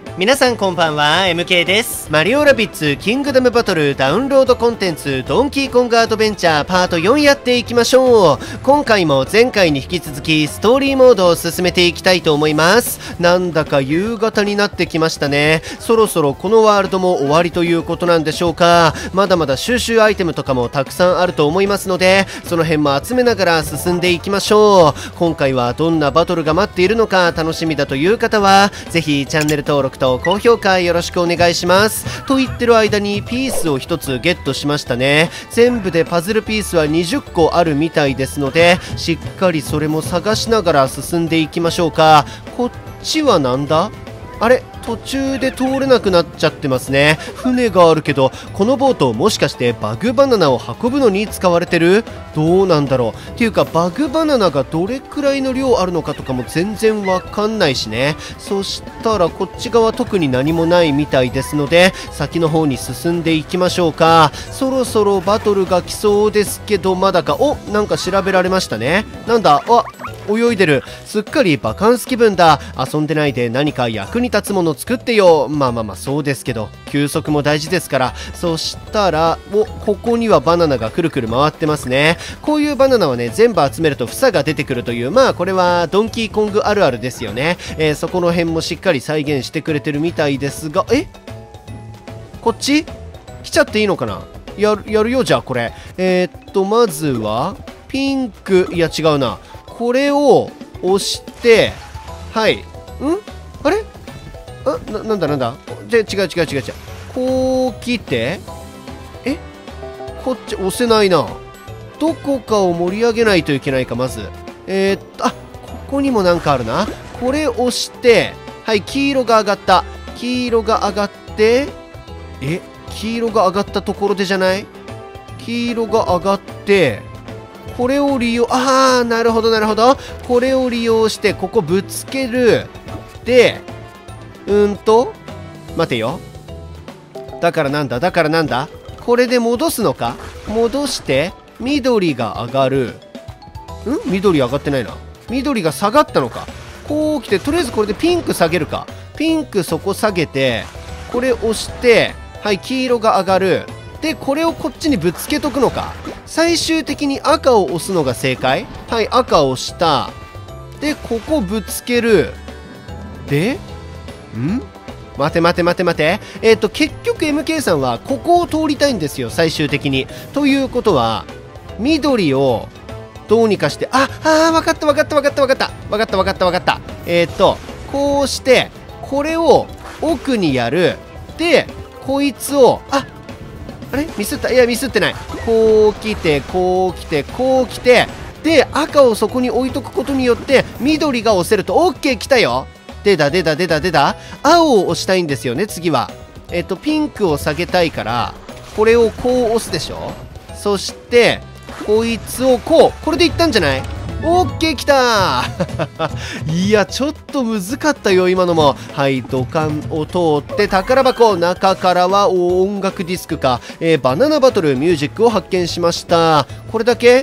皆さんこんばんは、MK です。マリオラビッツキングダムバトルダウンロードコンテンツドンキーコングアドベンチャーパート4やっていきましょう。今回も前回に引き続きストーリーモードを進めていきたいと思います。なんだか夕方になってきましたね。そろそろこのワールドも終わりということなんでしょうか。まだまだ収集アイテムとかもたくさんあると思いますので、その辺も集めながら進んでいきましょう。今回はどんなバトルが待っているのか楽しみだという方はぜひチャンネル登録と高評価よろしくお願いします。と言ってる間にピースを1つゲットしましたね。全部でパズルピースは20個あるみたいですので、しっかりそれも探しながら進んでいきましょうか。こっちはなんだ？あれ、途中で通れなくなっちゃってますね。船があるけど、このボートもしかしてバグバナナを運ぶのに使われてる？どうなんだろう。っていうかバグバナナがどれくらいの量あるのかとかも全然わかんないしね。そしたらこっち側特に何もないみたいですので、先の方に進んでいきましょうか。そろそろバトルが来そうですけど、まだか。お、なんか調べられましたね。なんだ？あ、泳いでる。すっかりバカンス気分だ。遊んでないで何か役に立つもの作ってよ。まあそうですけど、休息も大事ですから。そしたら、ここにはバナナがくるくる回ってますね。こういうバナナはね、全部集めると房が出てくるという、まあこれはドンキーコングあるあるですよね。そこの辺もしっかり再現してくれてるみたいですが、こっち来ちゃっていいのかな。やるよ、じゃあこれ。まずは、ピンク、いや違うな。これを押して、はい。あれ？なんだ違う。こう来て、こっち押せないな。どこかを盛り上げないといけないか、まず。ここにもなんかあるな。これ押して、はい、黄色が上がった。黄色が上がって、黄色が上がったところでじゃない？黄色が上がって、これを利用、なるほど。これを利用して、ここぶつける。で、待てよ。だからなんだこれで戻すのか？戻して、緑が上がる。緑上がってないな。緑が下がったのか。こう来て、とりあえずこれでピンク下げるか。ピンクそこ下げて、これ押して、はい、黄色が上がる。で、これをこっちにぶつけとくのか。最終的に赤を押すのが正解。はい、赤を押した。で、ここぶつける。で、待て。結局 MK さんはここを通りたいんですよ、最終的に。ということは、緑をどうにかして、わかった。こうして、これを奥にやる。で、こいつを、あれミスった。いや、ミスってない。こう来て、で、赤をそこに置いとくことによって、緑が押せると、OK、来たよ。出た。青を押したいんですよね、次は。ピンクを下げたいから、これをこう押すでしょ。そして、こいつをこれでいったんじゃない？オッケー、来たーいや、ちょっとむずかったよ、今のも。はい、土管を通って宝箱、中からは音楽ディスクか。バナナバトルミュージックを発見しました。これだけ？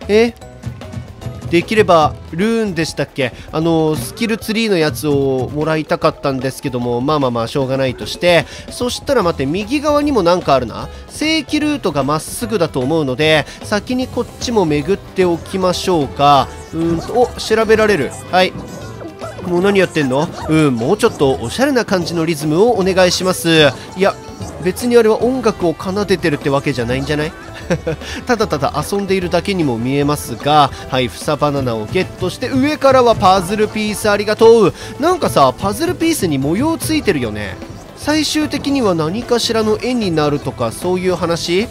できればルーンでしたっけ？スキルツリーのやつをもらいたかったんですけども、まあしょうがないとして、そしたら待って、右側にもなんかあるな。正規ルートがまっすぐだと思うので、先にこっちも巡っておきましょうか。調べられる。はい。もう何やってんの？もうちょっとおしゃれな感じのリズムをお願いします。いや、別にあれは音楽を奏でてるってわけじゃないんじゃない？ただ遊んでいるだけにも見えますが、はい、房バナナをゲットして、上からはパズルピース、ありがとう。なんかさ、パズルピースに模様ついてるよね。最終的には何かしらの絵になるとか、そういう話？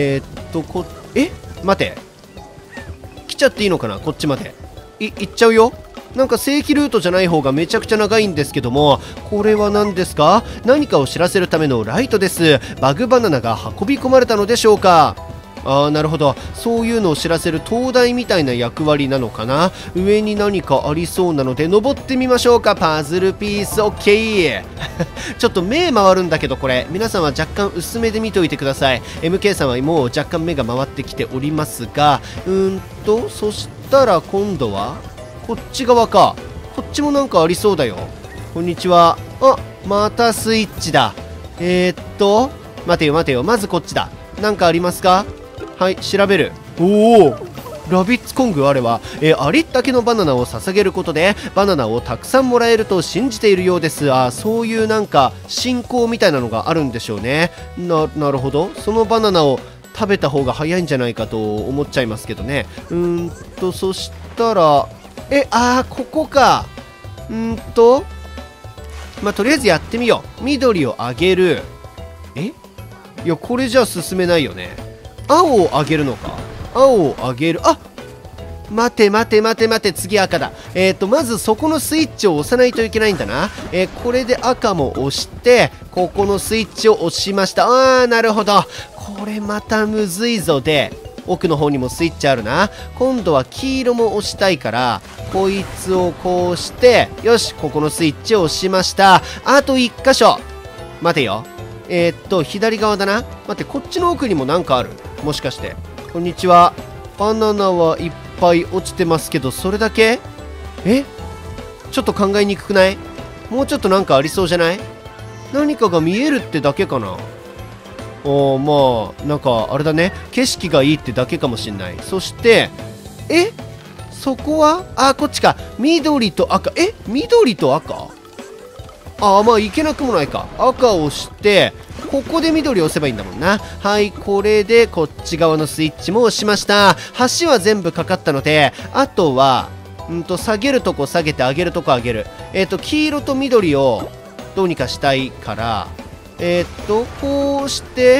待て。来ちゃっていいのかな、こっちまで。行っちゃうよ。なんか正規ルートじゃない方がめちゃくちゃ長いんですけども、これは何ですか？何かを知らせるためのライトです。バグバナナが運び込まれたのでしょうか？なるほど。そういうのを知らせる灯台みたいな役割なのかな。上に何かありそうなので登ってみましょうか。パズルピース OK ちょっと目回るんだけど、これ皆さんは若干薄めで見ておいてください。 MK さんはもう若干目が回ってきておりますが、そしたら今度はこっち側か。こっちもなんかありそうだよ。こんにちは。 またスイッチだ。待てよ待てよ、まずこっちだ。なんかありますか？はい、調べる。おお、ラビッツコングあれは、ありったけのバナナを捧げることでバナナをたくさんもらえると信じているようです。そういうなんか信仰みたいなのがあるんでしょうね。なるほど。そのバナナを食べた方が早いんじゃないかと思っちゃいますけどね。そしたらここか。とりあえずやってみよう。緑をあげる。いや、これじゃ進めないよね。青をあげるのか。青をあげる。待て、次赤だ。まずそこのスイッチを押さないといけないんだな。これで赤も押して、ここのスイッチを押しました。なるほど。これまたむずいぞ。で、奥の方にもスイッチあるな。今度は黄色も押したいから、こいつをこうして、よし、ここのスイッチを押しました。あと1箇所。待てよ。左側だな。待って、こっちの奥にもなんかある。もしかして。こんにちは。バナナはいっぱい落ちてますけど、それだけ？ちょっと考えにくくない？もうちょっとなんかありそうじゃない？何かが見えるってだけかな。なんかあれだね。景色がいいってだけかもしんない。そして、そこはこっちか。緑と赤。緑と赤？いけなくもないか。赤を押して、ここで緑を押せばいいんだもんな。はい、これでこっち側のスイッチも押しました。橋は全部かかったので、あとは、下げるとこ下げて、上げるとこ上げる。黄色と緑をどうにかしたいから、こうして、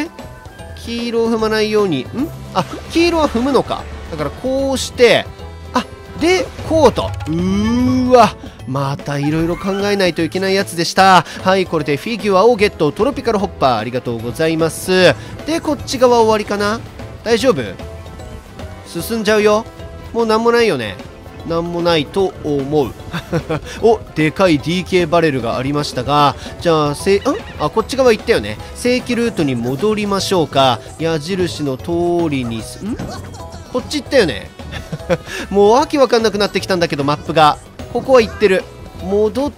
黄色を踏まないように、黄色は踏むのか。だからこうして、で、こうと。またいろいろ考えないといけないやつでした。はい、これでフィギュアをゲット。トロピカルホッパー、ありがとうございます。で、こっち側終わりかな？大丈夫？進んじゃうよ。もうなんもないよね。なんもないと思う。でかい DK バレルがありましたが、じゃあ、こっち側行ったよね。正規ルートに戻りましょうか。矢印の通りにこっち行ったよね。もうわけわかんなくなってきたんだけど、マップが。ここは行ってる。戻って、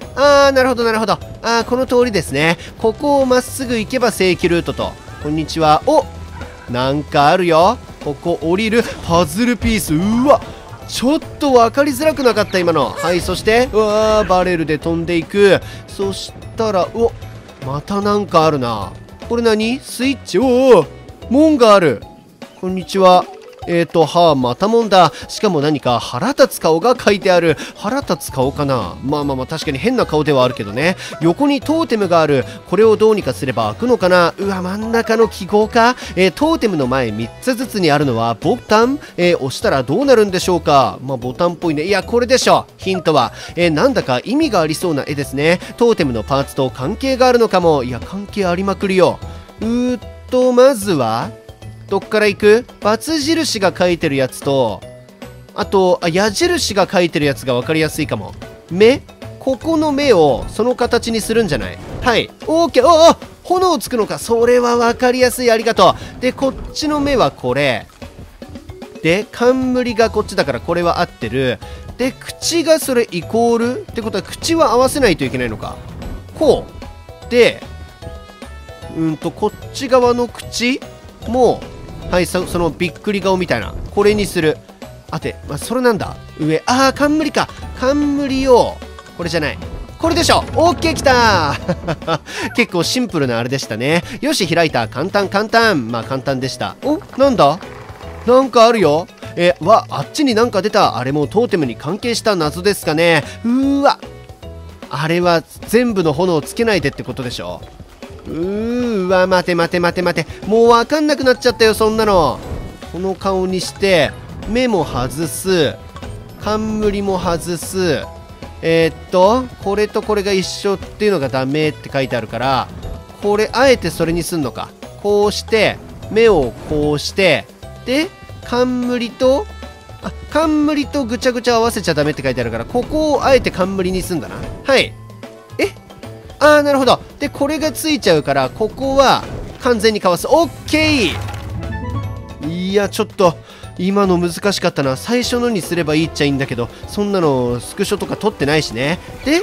なるほど。この通りですね。ここをまっすぐ行けば正規ルートと。こんにちは。なんかあるよ。ここ降りる。パズルピース。ちょっと分かりづらくなかった今の。はい、そしてバレルで飛んでいく。そしたらまたなんかあるな。これ何？スイッチ。門がある。こんにちは。またもんだ。しかも何か腹立つ顔が書いてある。腹立つ顔かな。確かに変な顔ではあるけどね。横にトーテムがある。これをどうにかすれば開くのかな。真ん中の記号か。トーテムの前3つずつにあるのはボタン。押したらどうなるんでしょうか。ボタンっぽいね。いや、これでしょ。ヒントは。なんだか意味がありそうな絵ですね。トーテムのパーツと関係があるのかも。いや、関係ありまくりよ。まずは、どっから行く？バツ印が書いてるやつと、あと、矢印が書いてるやつが分かりやすいかも。目？ここの目をその形にするんじゃない？はい。OK。炎つくのか。それは分かりやすい。ありがとう。で、こっちの目はこれ。で、冠がこっちだからこれは合ってる。で、口がそれイコールってことは口は合わせないといけないのか。こう。で、こっち側の口も、はい、そのびっくり顔みたいな。これにする。それなんだ。上。冠か。冠を、これじゃない。これでしょ。オッケー、きたー結構シンプルなあれでしたね。よし、開いた。簡単。簡単でした。なんだ？なんかあるよ。あっちになんか出た。あれもトーテムに関係した謎ですかね。あれは全部の炎をつけないでってことでしょ。待て。もうわかんなくなっちゃったよ、そんなの。この顔にして、目も外す。冠も外す。これとこれが一緒っていうのがダメって書いてあるから、これ、あえてそれにすんのか。こうして、目をこうして、で、冠とぐちゃぐちゃ合わせちゃダメって書いてあるから、ここをあえて冠にすんだな。はい。なるほど。で、これがついちゃうから、ここは完全にかわす。オッケー。いや、ちょっと、今の難しかったな。最初のにすればいいっちゃいいんだけど、そんなのスクショとか撮ってないしね。で、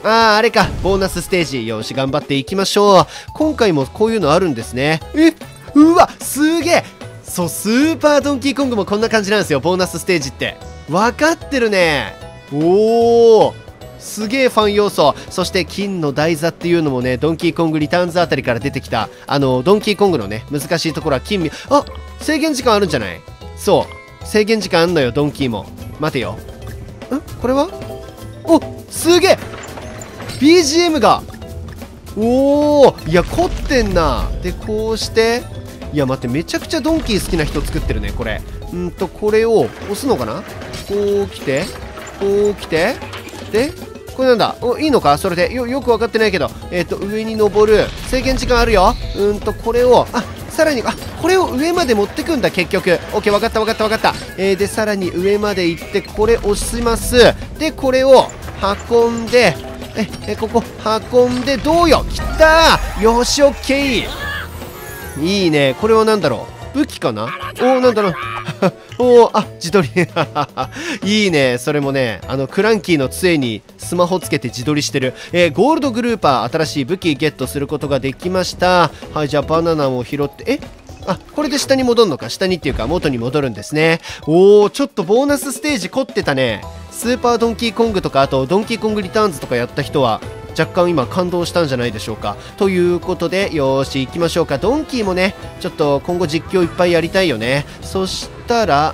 あれか。ボーナスステージ。よし、頑張っていきましょう。今回もこういうのあるんですね。うわ、すげえ。そう、スーパードンキーコングもこんな感じなんですよ。ボーナスステージって。わかってるね。おー。すげえファン要素。そして金の台座っていうのもね、ドンキーコングリターンズあたりから出てきた、ドンキーコングのね、難しいところは制限時間あるんじゃない？そう。制限時間あんのよ、ドンキーも。待てよ。これは？すげえ !BGM がおーいや、凝ってんな。で、こうして、いや、待って、めちゃくちゃドンキー好きな人作ってるね、これ。これを押すのかな？こう来て、こう来て、で、これなんだ？いいのかそれで。よくわかってないけど。上に登る。制限時間あるよ。これを、さらに、これを上まで持ってくんだ、結局。オッケー、わかったわかったわかった。で、さらに上まで行って、これ押します。で、これを運んで、ここ、運んで、どうよ来たーよし、オッケーいいね。これは何だろう？武器かな？なんだろう自撮りいいね。それもね、クランキーの杖にスマホつけて自撮りしてる。ゴールドグルーパー、新しい武器ゲットすることができました。はい、じゃあバナナを拾って、これで下に戻るのか。下にっていうか元に戻るんですね。ちょっとボーナスステージ凝ってたね。スーパードンキーコングとか、あとドンキーコングリターンズとかやった人は若干今感動したんじゃないでしょうか。ということで、よーし行きましょうか。ドンキーもね、ちょっと今後実況いっぱいやりたいよね。そしたら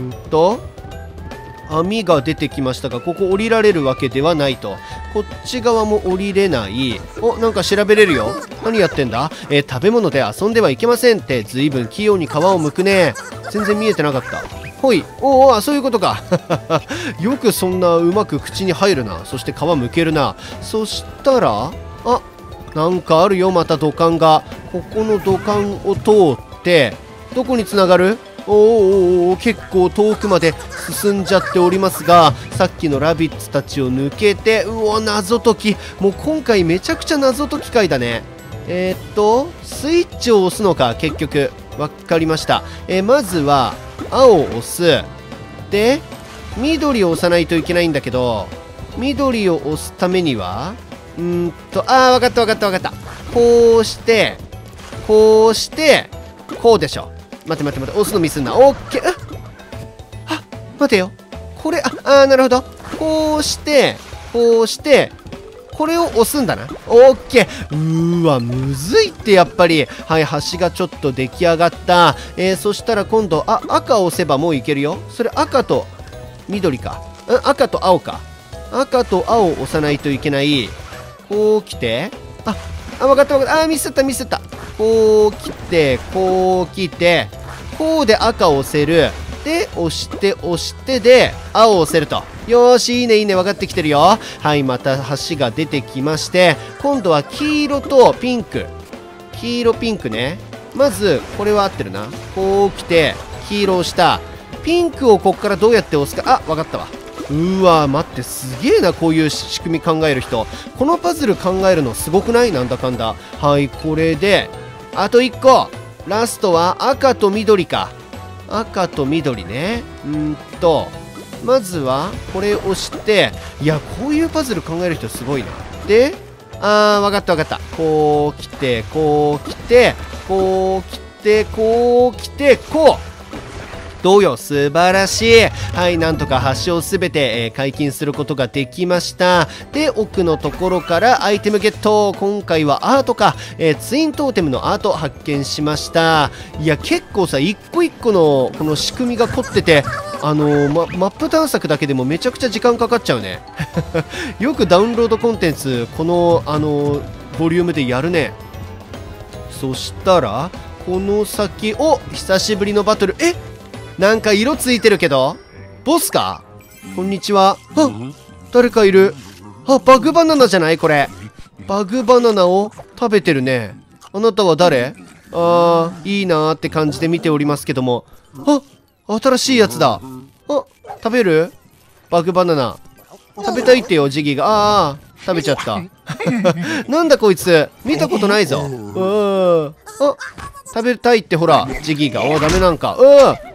網が出てきましたが、ここ降りられるわけではないと。こっち側も降りれない。なんか調べれるよ。何やってんだ？食べ物で遊んではいけませんって。ずいぶん器用に皮を剥くね。全然見えてなかった。ほい。そういうことか。よくそんなうまく口に入るな。そして皮剥けるな。そしたら、なんかあるよ、また土管が。ここの土管を通って、どこにつながる？結構遠くまで進んじゃっておりますが、さっきのラビッツたちを抜けて、謎解き。もう今回めちゃくちゃ謎解き回だね。スイッチを押すのか、結局。わかりました。まずは、青を押す。で、緑を押さないといけないんだけど、緑を押すためには、わかったわかったわかった。こうして、こうして、こうでしょ。待って、押すのミスんな。オッケー。待てよ。これ、なるほど。こうして、こうして、これを押すんだな。オッケー。むずいってやっぱり。はい、橋がちょっと出来上がった。そしたら今度、赤を押せばもういけるよ。それ赤と緑か。赤と青か。赤と青を押さないといけない。こう来て、わかったわかった。ミスったミスった。こう来て、こう来て、こうで赤を押せる。で、押してで、青を押せると。よーし、いいねいいね、分かってきてるよ。はい、また橋が出てきまして、今度は黄色とピンク。黄色ピンクね。まず、これは合ってるな。こう来て、黄色を押した。ピンクをこっからどうやって押すか。分かったわ。待って、すげえな、こういう仕組み考える人。このパズル考えるのすごくない？なんだかんだ。はい、これで、あと1個。ラストは赤と緑か。赤と緑ね。まずは、これを押して、いや、こういうパズル考える人すごいな。で、わかったわかった。こう来て、こう来て、こう来て、こう来て、こう。どうよ、素晴らしい。はい、なんとか橋をすべて、解禁することができました。で、奥のところからアイテムゲット。今回はアートか、ツイントーテムのアート発見しました。いや、結構さ、一個一個のこの仕組みが凝ってて、マップ探索だけでもめちゃくちゃ時間かかっちゃうね。よくダウンロードコンテンツ、この、ボリュームでやるね。そしたら、この先、久しぶりのバトル。なんか色ついてるけどボスか？こんにちは。誰かいる。バグバナナじゃないこれ。バグバナナを食べてるね。あなたは誰？いいなーって感じで見ておりますけども。新しいやつだ。食べる？バグバナナ。食べたいってよ、ジギーが。食べちゃった。なんだこいつ。見たことないぞ。食べたいってほら、ジギーが。ダメなんか。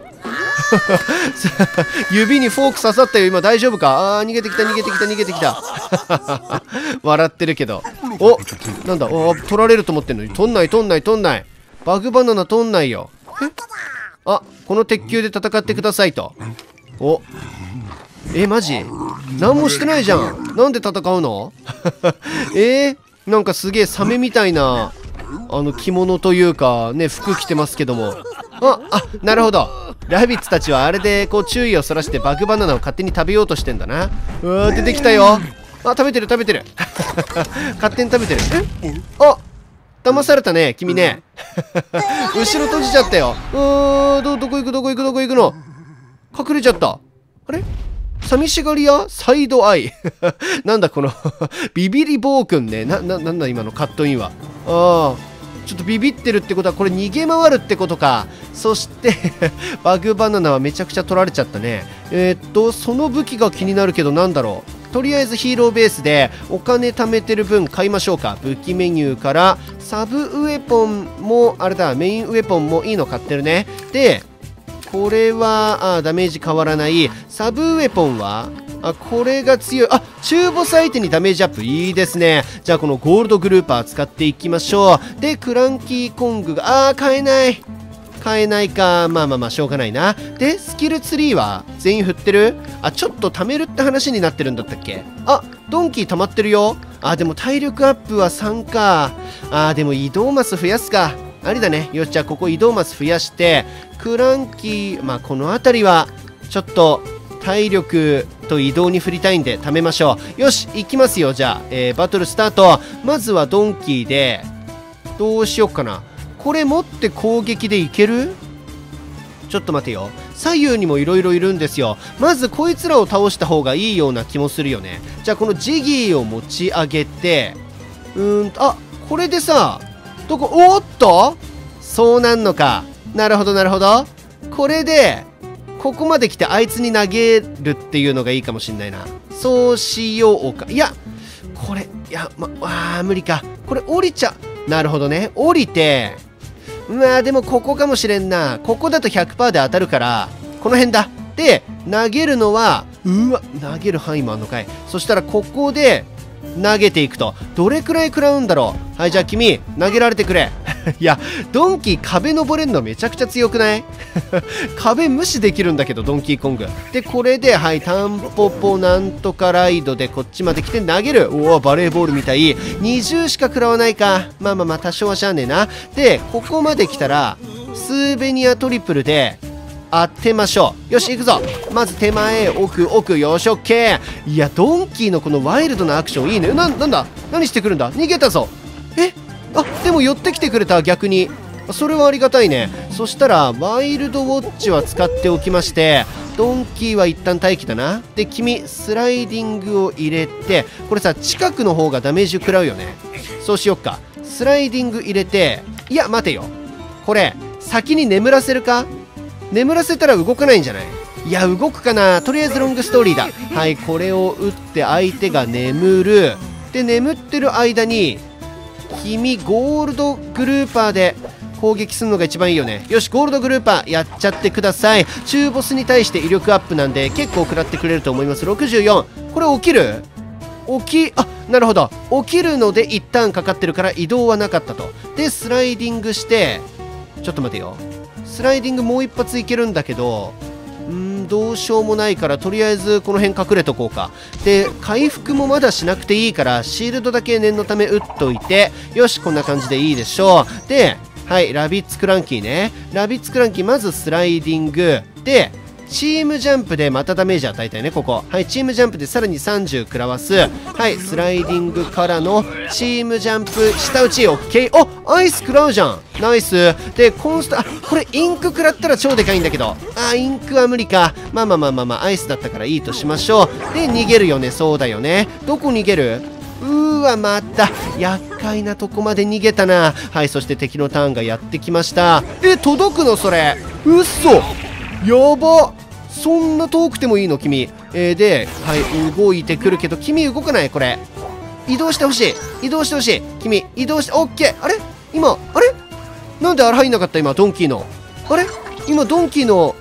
指にフォーク刺さったよ。今大丈夫か？あー、逃げてきた逃げてきた逃げてきた。笑ってるけど。お、なんだ、取られると思ってんのに取んない取んない取んない。バグバナナ取んないよ。あ、この鉄球で戦ってくださいと。お、マジ？何もしてないじゃん。なんで戦うの？なんかすげえサメみたいな着物というかね、服着てますけども。なるほど。ラビッツたちはあれでこう注意をそらしてバグバナナを勝手に食べようとしてんだな。出てきたよ。食べてる食べてる。勝手に食べてる。騙されたね君ね。後ろ閉じちゃったよ。どこ行くどこ行くどこ行くの。隠れちゃった。あれ、寂しがり屋サイドアイ。なんだこのビビリ暴君ね。なんだ今のカットインは。ちょっとビビってるってことはこれ逃げ回るってことか。そしてバグバナナはめちゃくちゃ取られちゃったね。その武器が気になるけどなんだろう。とりあえずヒーローベースでお金貯めてる分買いましょうか。武器メニューからサブウェポンもあれだ、メインウェポンもいいの買ってるね。でこれはダメージ変わらない。サブウェポンはこれが強い。中ボス相手にダメージアップいいですね。じゃあこのゴールドグルーパー使っていきましょう。でクランキーコングが買えないか。まあしょうがないな。でスキルツリーは全員振ってる？ちょっと貯めるって話になってるんだったっけ？ドンキー溜まってるよ。でも体力アップは3か。でも移動マス増やすか。ありだね。よし、じゃあここ移動マス増やしてクランキー、この辺りはちょっと体力と移動に振りたいんで貯めましょう。よし、行きますよ。じゃあ、バトルスタート。まずはドンキーでどうしよっかな。これ持って攻撃でいける？ちょっと待てよ。左右にもいろいろいるんですよ。まずこいつらを倒した方がいいような気もするよね。じゃあこのジギーを持ち上げて、これでさ、おっと、そうなんのか。なるほどなるほど。これでここまで来てあいつに投げるっていうのがいいかもしんないな。そうしようか。いやこれ無理か。これ降りちゃなるほどね。降りてでもここかもしれんな。ここだと 100% で当たるからこの辺だ。で投げるのは投げる範囲もあんのかい。そしたらここで投げていくとどれくらい食らうんだろう。はい、じゃあ君投げられてくれ。いやドンキー壁登れるのめちゃくちゃ強くない？壁無視できるんだけどドンキーコングで。これでタンポポなんとかライドでこっちまで来て投げる。バレーボールみたい。20しか食らわないか。多少はしゃあねえな。でここまで来たらスーベニアトリプルで当てましょう。よし行くぞ。まず手前奥よしオッケー。いやドンキーのこのワイルドなアクションいいね。なんだ何してくるんだ。逃げたぞ。でも寄ってきてくれた。逆にそれはありがたいね。そしたらワイルドウォッチは使っておきまして、ドンキーは一旦待機だな。で君スライディングを入れて、これさ近くの方がダメージ食らうよね。そうしよっか。スライディング入れて、いや待てよ、これ先に眠らせるか。眠らせたら動かないんじゃない？いや動くかな。とりあえずロングストーリーだ。はい、これを打って相手が眠る。で眠ってる間に君ゴールドグルーパーで攻撃するのが一番いいよね。よしゴールドグルーパーやっちゃってください。中ボスに対して威力アップなんで結構食らってくれると思います。64。これ起きる？なるほど。起きるので一旦かかってるから移動はなかったと。でスライディングして、ちょっと待てよ。スライディングもう一発いけるんだけどどうしようもないからとりあえずこの辺隠れとこうか。で回復もまだしなくていいからシールドだけ念のため打っといて、よしこんな感じでいいでしょう。ではいラビッツクランキーね。ラビッツクランキーまずスライディングでチームジャンプでまたダメージ与えたいね。ここはいチームジャンプでさらに30食らわす。はいスライディングからのチームジャンプ下打ち OK。アイス食らうじゃん。ナイス。でコンスタこれインク食らったら超でかいんだけど、インクは無理か。アイスだったからいいとしましょう。で逃げるよね。そうだよね。どこ逃げる？また厄介なとこまで逃げたな。はいそして敵のターンがやってきました。届くのそれ？うっそやば。そんな遠くてもいいの君。ではい動いてくるけど君動かない。これ移動してほしい。君移動して。オッケー。あれ今なんであれ入んなかった今ドンキーの。今ドンキーの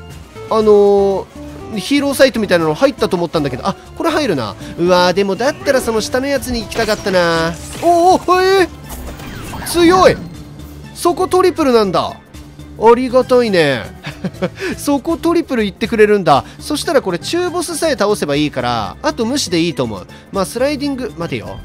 ヒーローサイトみたいなの入ったと思ったんだけど、あ、これ入るな。うわー、でもだったらその下のやつに行きたかったな。おお、強い。そこトリプルなんだ。ありがたいね。そこトリプル言ってくれるんだ。そしたらこれ中ボスさえ倒せばいいから、あと無視でいいと思う。まあスライディング、待てよ。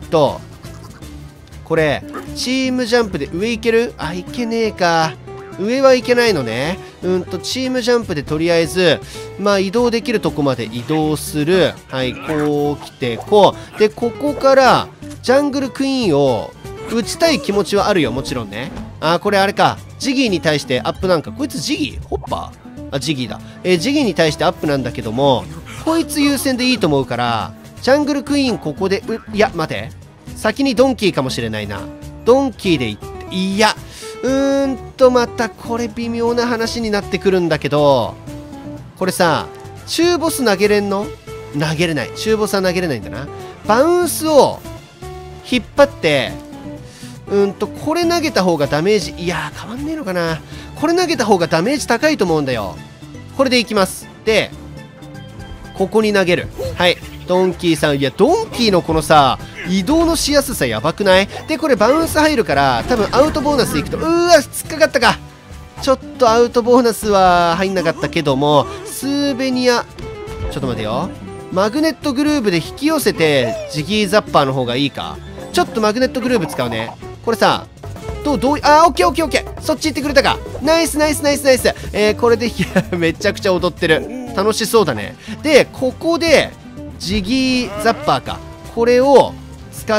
これチームジャンプで上行ける？あ、行けねえか。上はいけないのね。チームジャンプでとりあえず、まあ移動できるとこまで移動する。はい、こう来て、こう。で、ここから、ジャングルクイーンを打ちたい気持ちはあるよ、もちろんね。あ、これあれか。ジギーに対してアップなんか。こいつジギー？ホッパー？あ、ジギーだ。ジギーに対してアップなんだけども、こいつ優先でいいと思うから、ジャングルクイーンここで、いや、待て。先にドンキーかもしれないな。ドンキーでいって、いや、またこれ微妙な話になってくるんだけど、これさ、中ボス投げれんの？投げれない。中ボスは投げれないんだな。バウンスを引っ張って、これ投げた方がダメージ、いやー、変わんねえのかな。これ投げた方がダメージ高いと思うんだよ。これでいきます。で、ここに投げる。はい。ドンキーさん。いや、ドンキーのこのさ、移動のしやすさやばくない？で、これバウンス入るから、多分アウトボーナスいくと、突っかかったか。ちょっとアウトボーナスは入んなかったけども、スーベニア、ちょっと待てよ。マグネットグルーブで引き寄せて、ジギーザッパーの方がいいか。ちょっとマグネットグルーブ使うね。これさ、オッケー。そっち行ってくれたか。ナイス。これで、めちゃくちゃ踊ってる。楽しそうだね。で、ここで、ジギーザッパーか。これを使って、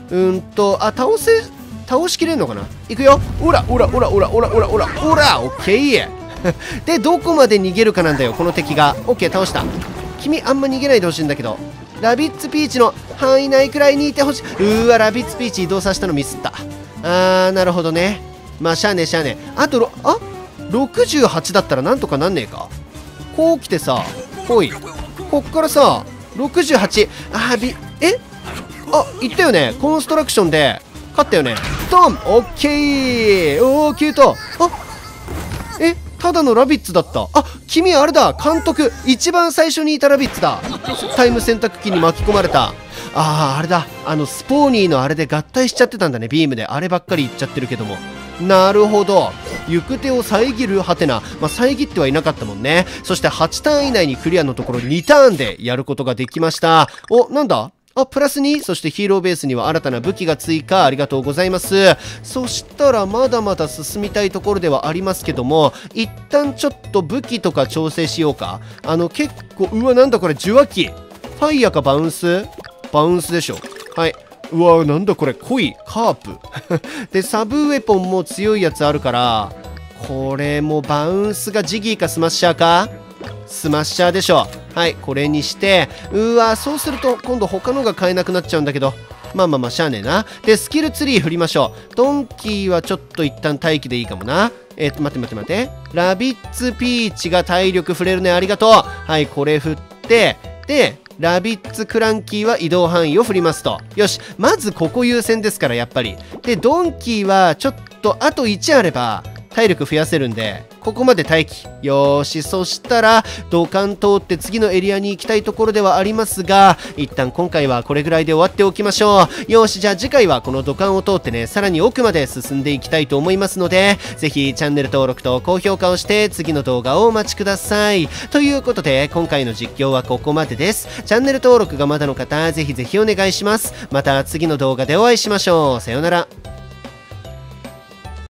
倒しきれんのかな。いくよ。オラ、オッケー。で、どこまで逃げるかなんだよ、この敵が。オッケー、倒した。君、あんま逃げないでほしいんだけど。ラビッツピーチの範囲内くらいにいてほしい。ラビッツピーチ移動させたのミスった。なるほどね。まあ、しゃあねえ。あと、68だったらなんとかなんねえか。こう来てさ、ほい。こっからさ、68。いったよね。コンストラクションで、勝ったよね。ドン！オッケー！キュート！ただのラビッツだった。君あれだ、監督。一番最初にいたラビッツだ。タイム選択機に巻き込まれた。あれだ。スポーニーのあれで合体しちゃってたんだね、ビームで。あればっかり言っちゃってるけども。なるほど。行く手を遮るハテナ。遮ってはいなかったもんね。そして8ターン以内にクリアのところ2ターンでやることができました。なんだ？プラス2。そしてヒーローベースには新たな武器が追加。ありがとうございます。そしたらまだまだ進みたいところではありますけども、一旦ちょっと武器とか調整しようか。結構、なんだこれ、受話器。ファイヤーかバウンス？バウンスでしょ。はい。なんだこれ、濃いカープ。で、サブウェポンも強いやつあるから、これもバウンスがジギーかスマッシャーか？スマッシャーでしょ。はい、これにして、そうすると今度他のが買えなくなっちゃうんだけど。まあ、しゃあねえな。で、スキルツリー振りましょう。ドンキーはちょっと一旦待機でいいかもな。待て。ラビッツピーチが体力振れるね。ありがとう。はい、これ振って、で、ラビッツクランキーは移動範囲を振りますと。よし、まずここ優先ですから、やっぱり。で、ドンキーはちょっとあと1あれば体力増やせるんで、ここまで待機。よーし、そしたら土管通って次のエリアに行きたいところではありますが、一旦今回はこれぐらいで終わっておきましょう。よーし、じゃあ次回はこの土管を通ってね、さらに奥まで進んでいきたいと思いますので、ぜひチャンネル登録と高評価をして次の動画をお待ちください。ということで、今回の実況はここまでです。チャンネル登録がまだの方、ぜひぜひお願いします。また次の動画でお会いしましょう。さようなら。